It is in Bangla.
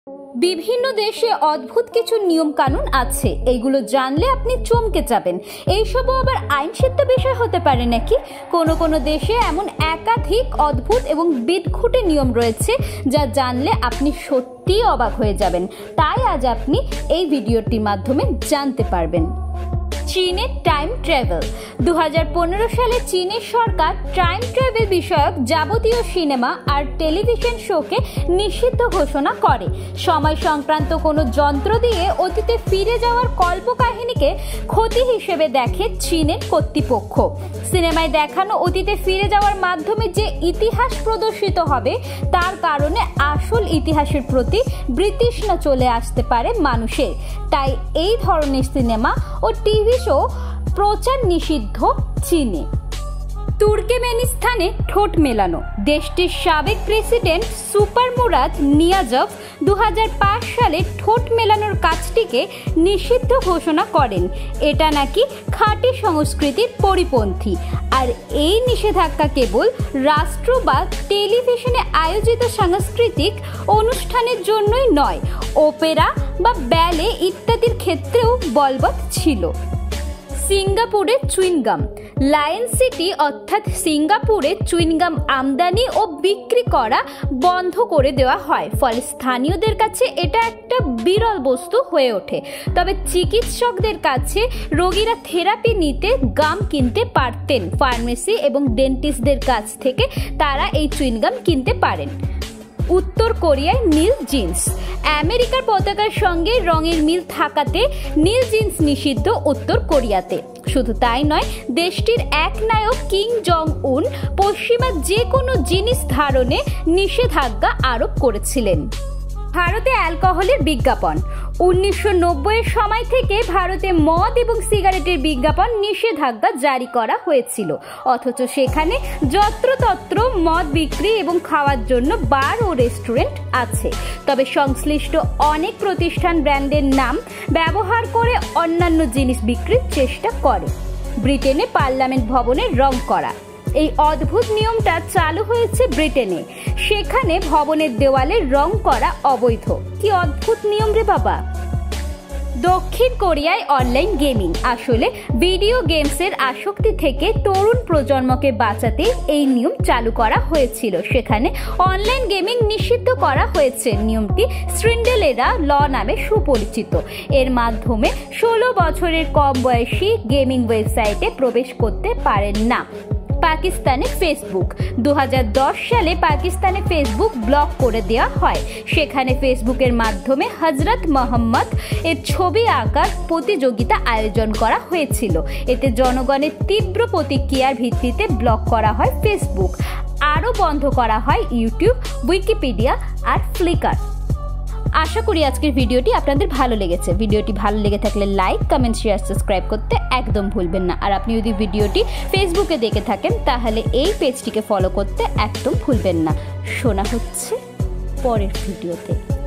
বিভিন্ন দেশে অদ্ভুত কিছু নিয়ম কানুন আছে, এইগুলো জানলে আপনি চমকে যাবেন। এইসবও আবার আইনসিদ্ধ বিষয় হতে পারে নাকি? কোনো কোনো দেশে এমন একাধিক অদ্ভুত এবং বিদঘুটে নিয়ম রয়েছে যা জানলে আপনি সত্যিই অবাক হয়ে যাবেন। তাই আজ আপনি এই ভিডিওটির মাধ্যমে জানতে পারবেন। চীনের টাইম ট্রাভেল। 2015 সালে চীনের সরকার টাইম ট্রাভেল বিষয়ক যাবতীয় সিনেমা আর টেলিভিশন শোকে নিষিদ্ধ ঘোষণা করে। সময় সংক্রান্ত কোনো যন্ত্র দিয়ে অতীতে ফিরে যাওয়ার কল্পকাহিনীকে ক্ষতি হিসেবে দেখে চীনের কর্তৃপক্ষ। সিনেমায় দেখানো অতীতে ফিরে যাওয়ার মাধ্যমে যে ইতিহাস প্রদর্শিত হবে তার কারণে আসল ইতিহাসের প্রতি বিতৃষ্ণা চলে আসতে পারে মানুষের। তাই এই ধরনের সিনেমা ও টিভি শো প্রচার নিষিদ্ধ চীনে। তুর্কমেনিস্তানে ঠোঁট মেলানো। দেশটির সাবেক প্রেসিডেন্ট সুপারমুরাদ নিয়াজভ 2005 সালে ঠোঁট মেলানোর কাজটিকে নিষিদ্ধ ঘোষণা করেন। এটা নাকি খাঁটি সংস্কৃতির পরিপন্থী। আর এই নিষেধাজ্ঞা কেবল রাষ্ট্র বা টেলিভিশনে আয়োজিত সাংস্কৃতিক অনুষ্ঠানের জন্যই নয়, ওপেরা বা ব্যালে ইত্যাদির ক্ষেত্রেও বলবৎ ছিল। সিঙ্গাপুরে চুইংগাম। লায়ন সিটি অর্থাৎ সিঙ্গাপুরে চুইংগাম আমদানি ও বিক্রি করা বন্ধ করে দেওয়া হয়, ফলে স্থানীয়দের কাছে এটা একটা বিরল বস্তু হয়ে ওঠে। তবে চিকিৎসকদের কাছে রোগীরা থেরাপি নিতে গাম কিনতে পারতেন। ফার্মেসি এবং ডেন্টিস্টদের কাছ থেকে তারা এই চুইংগাম কিনতে পারেন। উত্তর কোরিয়ায় নীল জিন্স। আমেরিকার পতাকার সঙ্গে রঙের মিল থাকাতে নীল জিন্স নিষিদ্ধ উত্তর কোরিয়াতে। শুধু তাই নয়, দেশটির এক নায়ক কিং জং উন পশ্চিমা যে কোনো জিনিস ধারণে নিষেধাজ্ঞা আরোপ করেছিলেন। ভারতে অ্যালকোহলের বিজ্ঞাপন। 1990-এর সময় থেকে ভারতে মদ এবং সিগারেটের বিজ্ঞাপন নিষেধাজ্ঞা জারি করা হয়েছিল, অথচ সেখানে যত্রতত্র মদ বিক্রি এবং খাওয়ার জন্য বার ও রেস্টুরেন্ট আছে। তবে সংশ্লিষ্ট অনেক প্রতিষ্ঠান ব্র্যান্ডের নাম ব্যবহার করে অন্যান্য জিনিস বিক্রির চেষ্টা করে। ব্রিটেনে পার্লামেন্ট ভবনের রং করা। এই অদ্ভুত নিয়মটা চালু হয়েছে ব্রিটেনে। সেখানে ভবনের দেওয়ালে রং করা অবৈধ। কি অদ্ভুত নিয়ম রে বাবা। দক্ষিণ কোরিয়ায় অনলাইন গেমিং। আসলে ভিডিও গেমসের আসক্তি থেকে তরুণ প্রজন্মকে বাঁচাতে এই নিয়ম চালু করা হয়েছিল। সেখানে অনলাইন গেমিং নিষিদ্ধ করা হয়েছে। নিয়মটি সিন্ডারেলা ল নামে সুপরিচিত। এর মাধ্যমে 16 বছরের কম বয়সী গেমিং ওয়েবসাইটে প্রবেশ করতে পারেন না। পাকিস্তানে ফেসবুক। 2010 সালে পাকিস্তানে ফেসবুক ব্লক করে দেওয়া হয়। সেখানে ফেসবুকের মাধ্যমে হজরত মোহাম্মদ এর ছবি আঁকার প্রতিযোগিতা আয়োজন করা হয়েছিল। এতে জনগণের তীব্র প্রতিক্রিয়ার ভিত্তিতে ব্লক করা হয় ফেসবুক। আরও বন্ধ করা হয় ইউটিউব, উইকিপিডিয়া আর ফ্লিকার। আশা করি আজকের ভিডিওটি আপনাদের ভালো লেগেছে। ভিডিওটি ভালো লেগে থাকলে লাইক, কমেন্ট, শেয়ার, সাবস্ক্রাইব করতে একদম ভুলবেন না। আর আপনি যদি ভিডিওটি ফেসবুকে দেখে থাকেন তাহলে এই পেজটিকে ফলো করতে একদম ভুলবেন না। শোনা হচ্ছে পরের ভিডিওতে।